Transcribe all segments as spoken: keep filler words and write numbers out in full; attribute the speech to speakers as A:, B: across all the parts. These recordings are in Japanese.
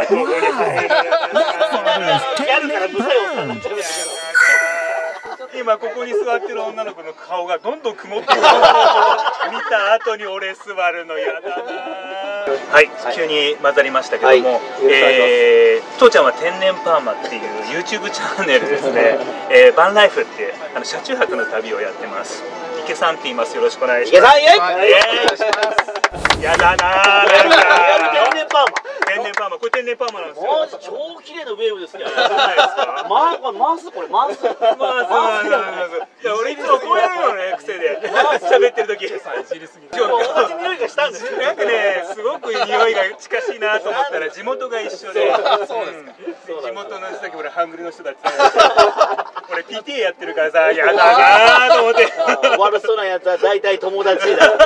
A: あここに入る。ギャルからブサイオになっちゃう。今ここに座ってる女の子の顔がどんどん曇ってる。見た後に俺座るの嫌だな。はい、急に混ざりましたけども、えー、父ちゃんは天然パーマっていう YouTube チャンネルですね。えー、バンライフっていうあの車中泊の旅をやってます。池さんって言います。よろしくお願いします。池さん、イエイ。やだなー。天然パーマ。天然パーマ、これ天然パーマなんですよ。マジ超綺麗なウェーブですね。まあ、これ回す、これ回す。回す、回す。俺いつもこうやるのね、癖で。喋ってる時。同じ匂いがしたんですよ。なんかね、すごく匂いが近しいなと思ったら、地元が一緒で。そうですか。地元の人だけ、俺ハングルの人だって。俺 ピーティー やってるからさ、やだなーと思って。悪そうなやつは大体友達だ。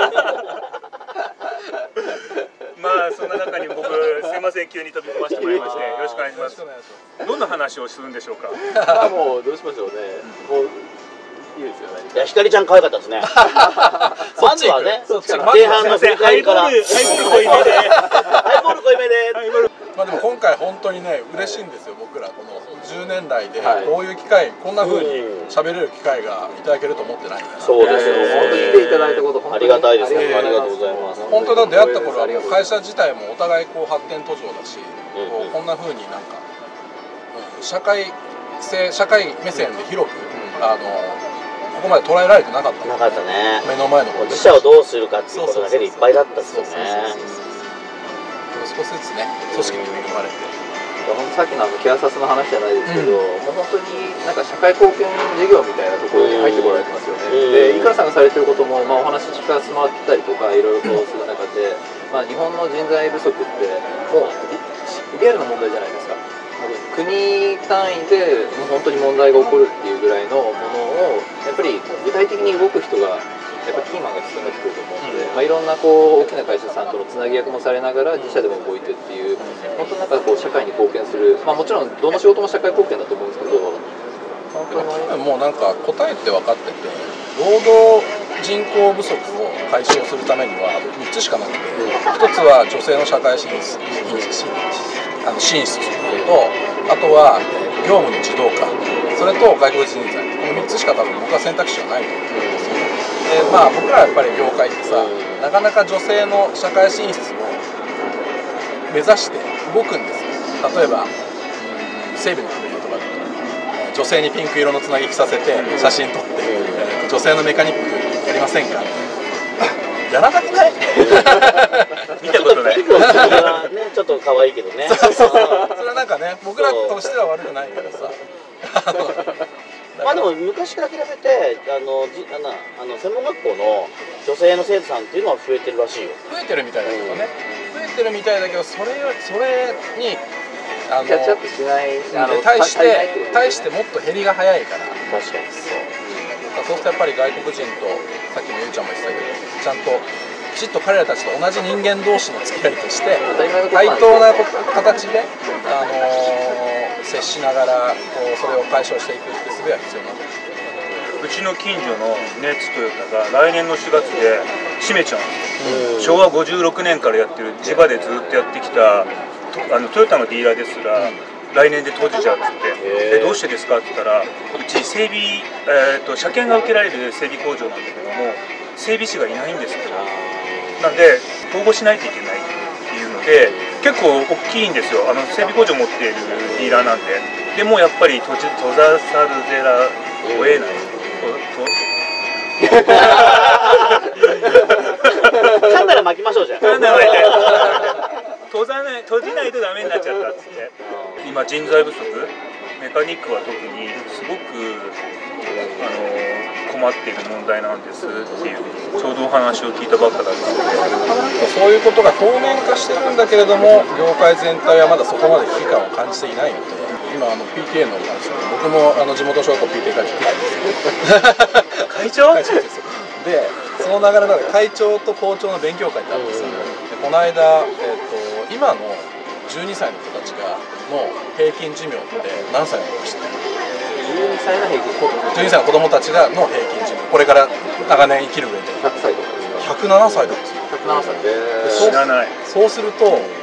A: まあそんな中に僕すいません急に飛び込ませてもらいましてよろしくお願いします。どんな話をするんでしょうか。
B: あもうどうしましょうね。もういいですよね。
A: いやひかりちゃん可愛かったですね。まずはね前半の振り返りからハイボール濃いめでハイボール濃いめで。
C: まあでも今回本当にね嬉しいんですよ。僕らこのじゅうねん来でこういう機会こんな風に喋れる機会がいただけると思ってないから。
A: そうですよ。
B: 本当に来ていただいたこと
A: ありがたいですね。ありがとうございます。
C: 本当だ出会った頃は会社自体もお互いこう発展途上だし、こんな風になんか社会性社会目線で広くあのここまで捉えられてなかった。
A: なかったね。
C: 目の前の
A: 自社をどうするかっていうことだけでいっぱいだったですよね。
C: 少しずつね組織に恵まれて。
B: さっきのあのケアサスの話じゃないですけど、うん、もう本当になんか社会貢献事業みたいなところに入ってこられてますよね。で、井川さんがされてることも、まあ、お話聞かせてもらったりとかいろいろとする中で、まあ、日本の人材不足ってもうリアルな問題じゃないですか。国単位でもう本当に問題が起こるっていうぐらいのものをやっぱり具体的に動く人がやっぱキーマンが必要になってくると思うので、まあ、いろんなこう大きな会社さんとのつなぎ役もされながら自社でも動いてっていう本当なんかこう社会に貢献する、まあ、もちろんどの仕事も社会貢献だと思うんですけど
C: 本当にもうなんか答えって分かってて労働人口不足を解消するためにはみっつしかなくてひとつは女性の社会進出あの進出とあとは業務の自動化それと外国人材このみっつしか多分僕は選択肢はないと思うんですよ。でまあ僕らやっぱり業界ってさなかなか女性の社会進出を目指して動くんですよ。例えば整備の組合とかだと女性にピンク色のつなぎ着させて写真撮って、えー、女性のメカニックやりませんかやらなくない見たことない。ちょっと可愛いけどね。そうそうそれはなんかね僕らとしては悪くないけどさ。まあでも昔から比べてあのじあのあの専門学校の女性の生徒さんっていうのは増えてるらしいよ。増えてるみたいだけどね。増えてるみたいだけどそれよそれにあの
B: キャッチアップしない
C: 対して対してもっと減りが早いから。
A: 確かにそう。
C: そうするとやっぱり外国人とさっきもゆうちゃんも言ってたけどちゃんときちっと彼らたちと同じ人間同士の付き合いとして対等な形で、あのー、接しながらこうそれを解消していくってすべは必要になってくる。うちの近所のネッツトヨタが来年のしがつで閉めちゃうんですよ。昭和ごじゅうろくねんからやってる千葉でずっとやってきたあのトヨタのディーラーですら、うん来年で閉じちゃうっつってでどうしてですかって言ったらうち整備、えー、と車検が受けられる整備工場なんだけども整備士がいないんですって。なんで統合しないといけないっていうので結構大きいんですよ。あの整備工場持っているディーラーなんででもやっぱり閉じ閉ざさるぜらを得ない噛んだら巻きましょうじゃん。噛んだら巻いて閉ざない閉じないとダメになっちゃったっつって今人材不足メカニックは特にすごくあの困っている問題なんですっていうちょうどお話を聞いたばっかだったのでそういうことが表面化してるんだけれども業界全体はまだそこまで危機感を感じていないので今あの ピーティーエー の話で僕もあの地元小学校 ピーティーエー 会長会長ですよ。でその流れなので会長と校長の勉強会ってあるんですよ。でこの間、えー、と今のじゅうにさいの子たちがの平均寿命って何歳なのか知ってる？
B: じゅうにさいの平均
C: じゅうにさいの子供たちがの平均寿命これから長年生きる上で
B: ひゃくさいとか
C: ひゃくななさいだっつ。
B: ひゃくななさいで
C: 知らない。そうすると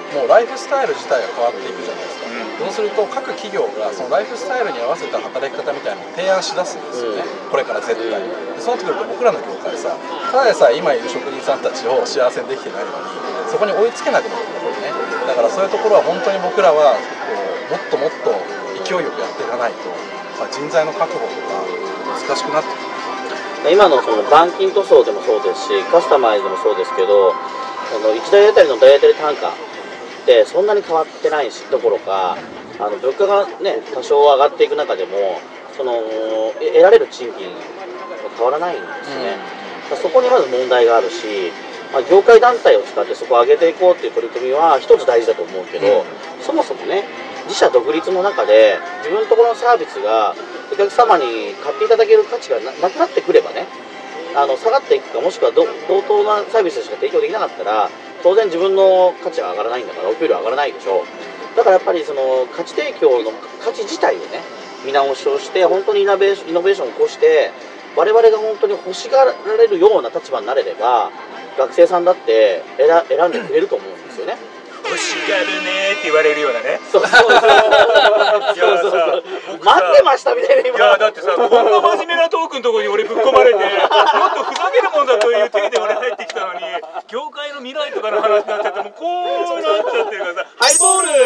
C: もうライフスタイル自体が変わっていくじゃないですか、うん、そうすると各企業がそのライフスタイルに合わせた働き方みたいなのを提案しだすんですよね、うん、これから絶対、うん、でそうなってくると僕らの業界さ、ただでさえ今いる職人さんたちを幸せにできてないのにそこに追いつけなくなってくるね。だからそういうところは本当に僕らはこうもっともっと勢いよくやっていかないと、まあ、人材の確保とか難しくなってくる。
D: 今のその板金塗装でもそうですし、カスタマイズでもそうですけど、そのいち台あたりの台当たり単価ってそんなに変わってないしどころか、あの物価がね多少上がっていく中でもその得られる賃金は変わらないんですね、うん、そこにまず問題があるし、まあ、業界団体を使ってそこを上げていこうっていう取り組みは一つ大事だと思うけど、うん、そもそもね自社独立の中で自分のところのサービスがお客様に買っていただける価値が な, なくなってくればね、あの下がっていくか、もしくは同等なサービスしか提供できなかったら当然自分の価値が上がらないんだからお給料上がらないでしょう。だからやっぱりその価値提供の価値自体をね見直しをして本当にイノベーション、イノベーションを起こして我々が本当に欲しがられるような立場になれれば学生さんだって選, 選んでくれると思うんですよね。
A: 欲しがるねって言われるようなね。
D: そうそうそうそうそうそう待ってましたみたいな。今
A: いやだってさ、こんな真面目なトークのところに俺ぶっ込まれてもっとふざけるもんだという体で俺入ってきたのに業界の未来とかの話になっちゃってもうこうなっちゃってるからさ、ハイボール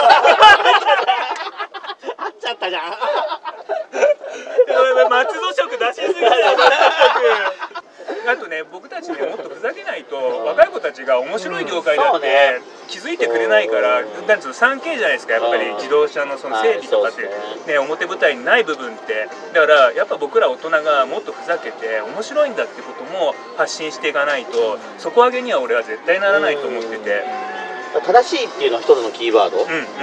D: あっちゃったじゃん
A: 松戸色出しすぎだよ。あとね、僕たちね、もっとふざけないと若い子たちが面白い業界だって気づいてくれないから、なんつうの スリーケー じゃないですか、やっぱり自動車のその整備とかってね、表舞台にない部分って、だからやっぱ僕ら大人がもっとふざけて面白いんだってことも発信していかないと底上げには俺は絶対ならないと思ってて。
D: 正しいっていうのは一つのキーワード、うんうん、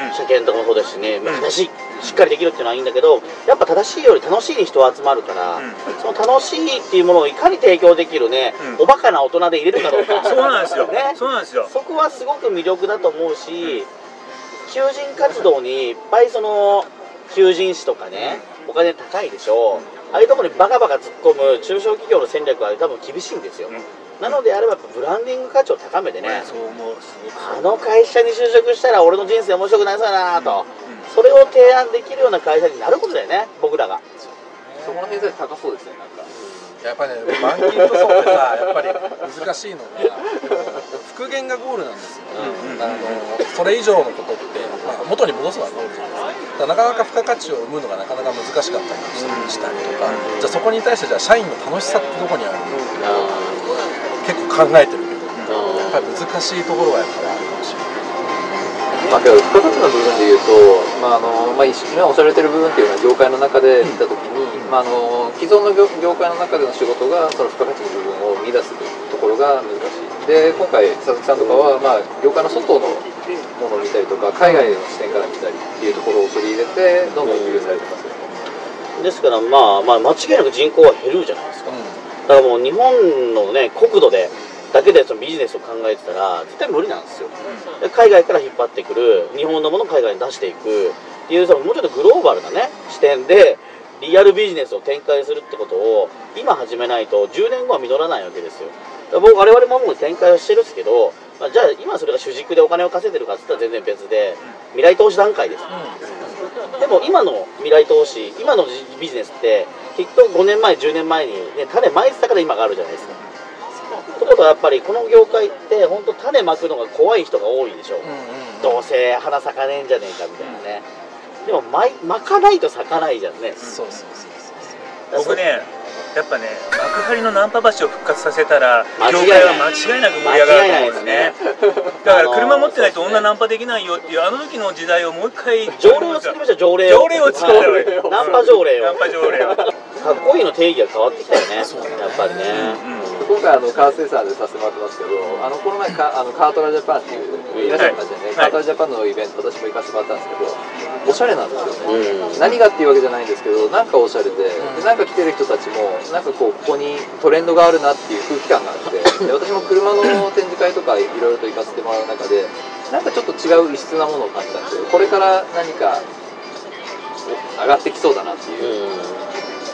D: 車検とかもそうですしね、まあ、正しい、しっかりできるっていうのはいいんだけど、やっぱ正しいより楽しいに人は集まるから、うん、その楽しいっていうものをいかに提供できるね、うん、おバカな大人で入れるかどうか
A: そうなんですよ、
D: ね、
A: そうなんですよ。
D: そこはすごく魅力だと思うし、求人活動にいっぱいその求人誌とかね、お金高いでしょ、ああいうところにバカバカ突っ込む中小企業の戦略は多分厳しいんですよ、うん、なのであればやっぱブランディング価値を高めてね、
A: そう思う、
D: あの会社に就職したら俺の人生面白くなりそうだなと、うん、それを提案できるような会社になることだよね、僕らが。
B: そこの偏差値高そうですね。なんか
C: やっぱりね、板金塗装ってさ、やっぱり難しいのが復元がゴールなんですよ、うん、あのそれ以上のことって、まあ、元に戻すのはゴールじゃないですか。だからなかなか付加価値を生むのがなかなか難しかったりしたりとか、うん、じゃあそこに対してじゃあ社員の楽しさってどこにあるのか、うん、結構考えてるけど、うん、やっぱり難しいところはやっぱりあるかもしれない。
B: まあ、けど付加価値の部分でいうと、まああのまあ、今おっしゃられてる部分っていうのは業界の中で見たときに、うん、まあ、あの既存の 業, 業界の中での仕事がその付加価値の部分を見出すところが難しい。で今回佐々木さんとかは、まあ、業界の外のものを見たりとか海外の視点から見たりっていうところを取り入れてどんどん普及されてますよね。
D: ですから、まあ、まあ間違いなく人口は減るじゃないですか、うん、だからもう日本の、ね、国土でだけでそのビジネスを考えてたら絶対無理なんですよ。で海外から引っ張ってくる日本のものを海外に出していくっていうそのもうちょっとグローバルなね視点でリアルビジネスを展開するってことを今始めないとじゅうねんごは実らないわけですよ。だから僕我々ももう展開はしてるんですけど、まあ、じゃあ今それが主軸でお金を稼いでるかって言ったら全然別で未来投資段階です、うん、でも今の未来投資今のビジネスってきっとごねんまえじゅうねんまえに、ね、種まいてたから今があるじゃないですか。ということはやっぱりこの業界って本当種まくのが怖い人が多いでしょ、うんうんうん、どうせ花咲かねえんじゃねえかみたいなね、でもままかないと咲かないじゃんね、うん、
C: そうそうそうそう
A: 僕ねやっぱね幕張のナンパ橋を復活させたら業界は間違いなく盛り上がると思うんですね。だから車持ってないと女ナンパできないよっていうあの時の時代をもう一回
D: 条例を作りましょう。条例
A: 条例を作ったわけ
D: ナンパ条例を
A: ナンパ条例を
D: かっこいいの定義が変わってきたよね、やっぱりね、うんうん
B: 今回あのカーセンサーでさせてもらってますけど、あのこの前かあのカートラジャパンっていういらっしゃいましたよね、はい、カートラジャパンのイベント私も行かせてもらったんですけど、おしゃれなんですよね、うん、何がっていうわけじゃないんですけどなんかおしゃれで、でなんか来てる人たちもなんかこうここにトレンドがあるなっていう空気感があって、で私も車の展示会とかいろいろと行かせてもらう中でなんかちょっと違う異質なものを感じたんですよ。これから何か上がってきそうだなっていう、うん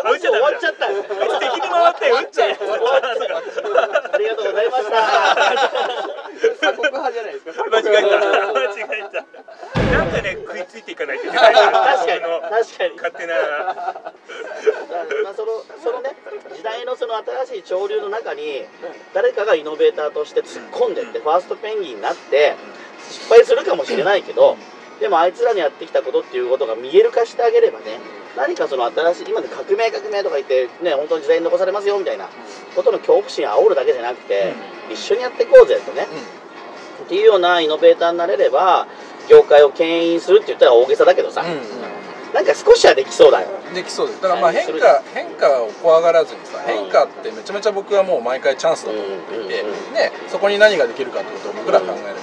A: 打っちゃ
D: 終わっちゃったんです。
A: 敵に回って打っちゃえ。
D: ありがとうございました。
B: 鎖国派じゃないですか。
A: 間違えた間違えた。なんかね食いついていかないといけないから
D: 確かに確かに。
A: 勝手な
D: まあそのそのね時代のその新しい潮流の中に誰かがイノベーターとして突っ込んでってファーストペンギンになって失敗するかもしれないけど、でもあいつらにやってきたことっていうことが見える化してあげればね、何かその新しい今で革命革命とか言ってね本当に時代に残されますよみたいなことの恐怖心煽るだけじゃなくて、一緒にやっていこうぜとね、っていうようなイノベーターになれれば業界を牽引するって言ったら大げさだけどさ、なんか少しはできそうだよ。
C: できそうです。だからまあ変化変化を怖がらずにさ、変化ってめちゃめちゃ僕はもう毎回チャンスだと思っていて、ね、そこに何ができるかってことを僕ら考えればいい。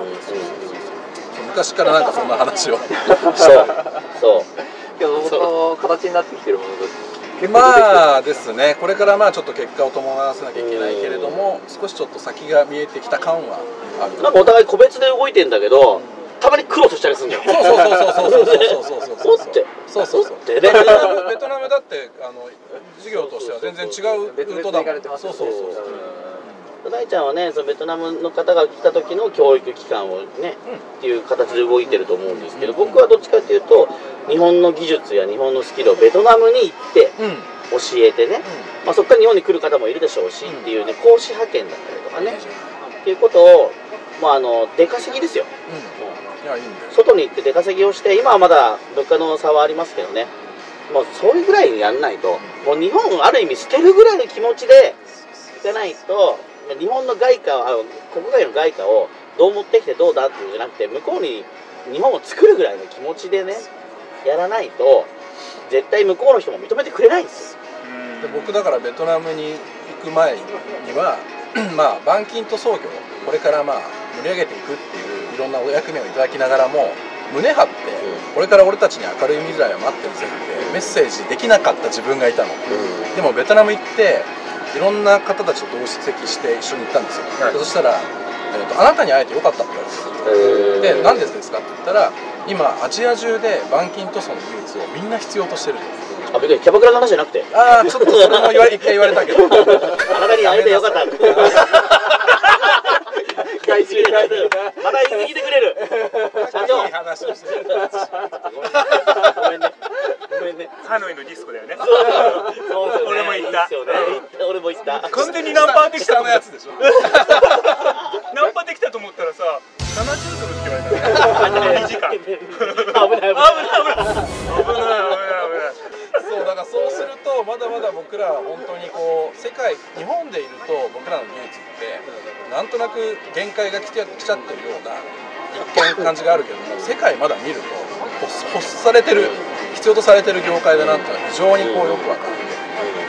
C: 昔からなんかそんな話を。
D: そうそう。
B: けどその形になってきてるものが結構
C: まあですね、これからまあちょっと結果を伴わせなきゃいけないけれども、少しちょっと先が見えてきた感はある。
D: なんかお互い個別で動いてんだけど、たまにクロスしたりするんだよ。
C: そうそうそうそうそうそうそうそうそう。
D: って
C: そうそうそう。
D: ってね。
C: ベトナムベトナムだってあの事業としては全然違うルートだもん。そうそうそう。
D: 大ちゃんはね、そのベトナムの方が来た時の教育機関をね、っていう形で動いてると思うんですけど、僕はどっちかっていうと日本の技術や日本のスキルをベトナムに行って教えてね、まあそこから日本に来る方もいるでしょうしっていうね、講師派遣だったりとかねっていうことを、まああの出稼ぎですよ。外に行って出稼ぎをして、今はまだ物価の差はありますけどね、もうそういうぐらいにやんないと、もう日本をある意味捨てるぐらいの気持ちでいかないと、日本の外貨を、あの国外の外貨をどう持ってきてどうだっていうんじゃなくて、向こうに日本を作るぐらいの気持ちでねやらないと絶対向こうの人も認めてくれないんですよ。
C: で僕だからベトナムに行く前にはまあ板金と創業これからまあ盛り上げていくっていういろんなお役目をいただきながらも、胸張ってこれから俺たちに明るい未来を待ってるぜってメッセージできなかった自分がいたの。でもベトナム行っていろんな方たちと同席して一緒に行ったんですよ。そしたら、えーと「あなたに会えてよかった」って言われて、で「何でですか?」って言ったら、今アジア中で板金塗装の技術をみんな必要としてると。
D: あ、別にキャバクラの話じゃなくて、
C: ああちょっとそれも言わ一回言われたけど
D: あなたに会えてよかった外注まだ言いてくれる社長、
C: いい話をしてる。
D: ごめんねごめんね。
A: ハノイのディスコだよね。
D: そう
A: 俺も行った。
D: 俺も行った。
A: 完全にナンパできた
C: 下のやつでしょ。
A: ナンパできたと思ったらさ、ななじゅうドルって言われたね。にじかん。危ない危ない危ない危ない危ない危ない。
C: そうだからそうするとまだまだ僕らは本当にこう世界日本でいると僕らの技術ってなんとなく限界が来ちゃ来ちゃってるような一見感じがあるけども、世界まだ見ると欲されてる必要とされてる業界だなっていうのは非常にこうよく分かって、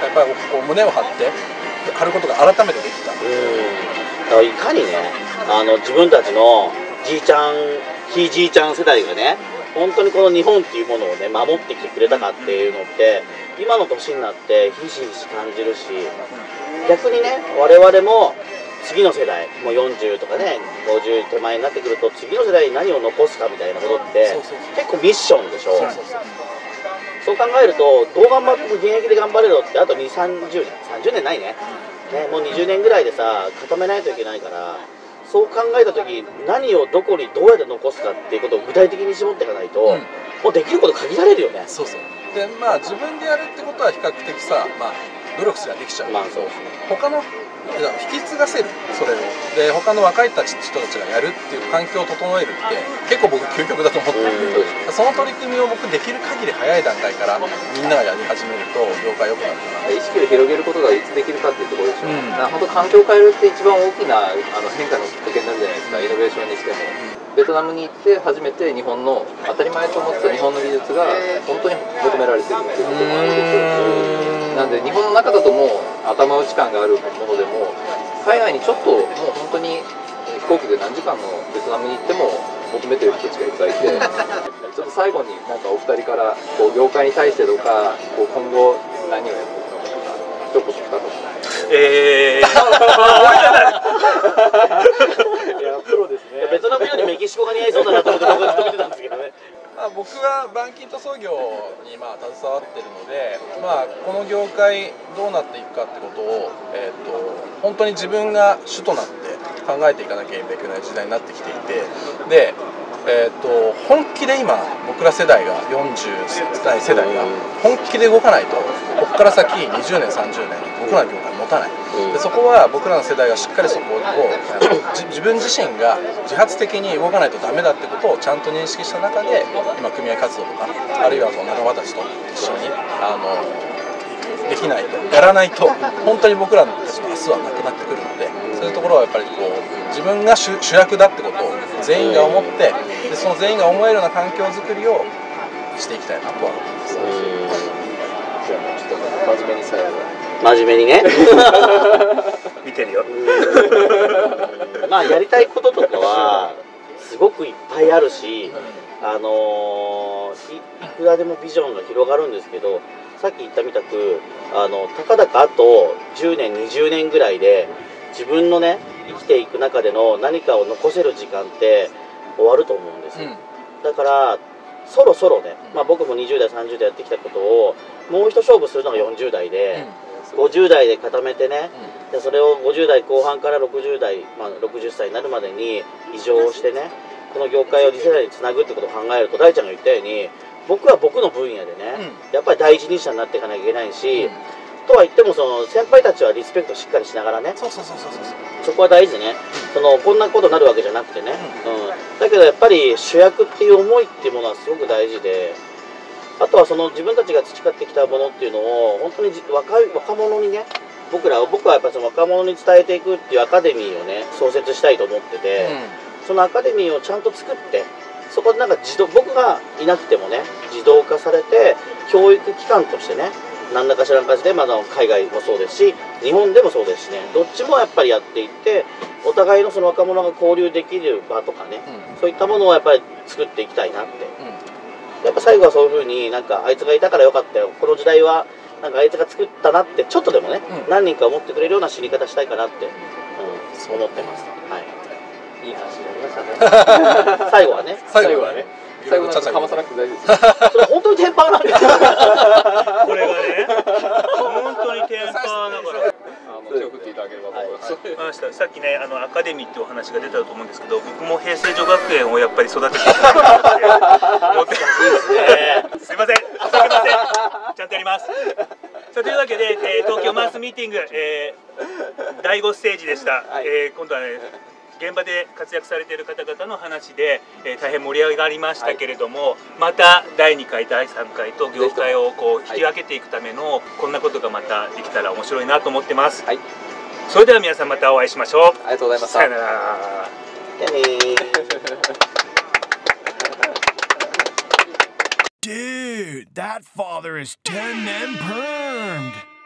C: やっぱりこう胸を張って張ることが改めてできた。
D: うん、いかにね、あの自分たちのじいちゃんひいじいちゃん世代がね、本当にこの日本っていうものをね守ってきてくれたかっていうのって今の年になってひしひし感じるし、逆にね我々も次の世代もうよんじゅうとかねごじゅう手前になってくると、次の世代に何を残すかみたいなことって結構ミッションでしょ。 そう考えるとどう頑張っても現役で頑張れろって、あとにじゅう、さんじゅうねんさんじゅうねんないねね、もうにじゅうねんぐらいでさ固めないといけないから、そう考えた時何をどこにどうやって残すかっていうことを具体的に絞っていかないと、うん、もうできること限られるよね。そうそう
C: で、まあ自分でやるってことは比較的さ、まあ努力すればできちゃうけど、まあそうですね、他の引き継がせる、それをで他の若い人たちがやるっていう環境を整えるって結構僕究極だと思ってるんで、その取り組みを僕できる限り早い段階からみんながやり始めると業界良くなるかな。
B: 意識を広げることがいつできるかっていうところでしょう、うん、だから本当環境を変えるって一番大きなあの変化のきっかけになるじゃないですか、イノベーションにしても。ベトナムに行って初めて日本の当たり前と思ってた日本の技術が本当に求められてるっていうこともあるんですよ。なんで日本の中だともう頭打ち感があるものでも、海外にちょっともう本当に飛行機で何時間のベトナムに行っても求めてる人たちがいっぱいいて、ちょっと最後になんかお二人からこう業界に対してとか、こう今後何をやっていくのかとか一言二言。
A: えー、俺じゃない。
B: いやプロですね。
D: ベトナムよりメキシコが似合いそうだなと思って僕はずっと見てたんですけどね。
C: まあ僕は板金塗装業にまあ携わってるので、まあ、この業界どうなっていくかってことを、えー、と本当に自分が主となって考えていかなきゃいけない時代になってきていて、で、えー、と本気で今僕ら世代がよんじゅう代世代が本気で動かないとここから先にじゅうねんさんじゅうねん僕らの業界持たない。でそこは僕らの世代がしっかりそこを自分自身が自発的に動かないとダメだってことをちゃんと認識した中で今組合活動とかあるいはその仲間たちと一緒にあのできないとやらないと本当に僕らたちの明日はなくなってくるので、そういうところはやっぱりこう自分が 主, 主役だってことを全員が思ってでその全員が思えるような環境づくりをしていきたいなとは思います。
B: じゃあもうちょっと真面目にさやる
D: 真面目にね
A: 見てるよ
D: まあやりたいこととかはすごくいっぱいあるし、あのー、い, いくらでもビジョンが広がるんですけど、さっき言ったみたくあのたかだかあとじゅうねんにじゅうねんぐらいで自分のね生きていく中での何かを残せる時間って終わると思うんですよ、うん、だからそろそろね、まあ、僕もにじゅう代さんじゅう代やってきたことをもう一勝負するのがよんじゅう代で、うん、ごじゅう代で固めてね、うん、でそれをごじゅう代後半からろくじゅう代、まあ、ろくじゅっさいになるまでに移乗してね、この業界を次世代につなぐってことを考えると、大ちゃんが言ったように僕は僕の分野でね、うん、やっぱり第一人者になっていかなきゃいけないし、うん、とは言ってもその先輩たちはリスペクトしっかりしながらね、そうそうそうそうそう、そこは大事ね、うん、そのこんなことになるわけじゃなくてね、うんうん、だけどやっぱり主役っていう思いっていうものはすごく大事で、あとはその自分たちが培ってきたものっていうのを本当に若い若者にね、僕ら僕はやっぱりその若者に伝えていくっていうアカデミーをね創設したいと思ってて、うん、そのアカデミーをちゃんと作って、そこでなんか自動僕がいなくてもね自動化されて教育機関としてね何らかしらの形で、まだ海外もそうですし日本でもそうですしね、どっちもやっぱりやっていってお互いのその若者が交流できる場とかね、うん、そういったものをやっぱり作っていきたいなって、うん、やっぱ最後はそういう風になんかあいつがいたからよかったよ、この時代はなんかあいつが作ったなってちょっとでもね、うん、何人か思ってくれるような死に方したいかなって、うん、思ってます。はい、いい話になりましたね最後はね
C: 最後はね
B: 最後なんかかまさなくて大丈夫です
D: それ本当にテンパーなんですよ
A: これがね本当にテンパーだから
B: 手を振っていただければと思います、
A: はい、さっきねあのアカデミーってお話が出たと思うんですけど、僕も平成女学園をやっぱり育てていきたいなって思ってます。すいません、すいません、ちゃんとやります。さあというわけで、えー、東京マースミーティング、えー、だいごステージでした、はい、えー、今度はね現場で活躍されている方々の話で、えー、大変盛り上がりましたけれども、はい、まただいにかいだいさんかいと業界をこう引き分けていくための、はい、こんなことがまたできたら面白いなと思ってます、はい、それでは皆さんまたお会いしましょう。
B: ありがとうございました。
A: さよなら。
E: Dude, that father is ten men permed.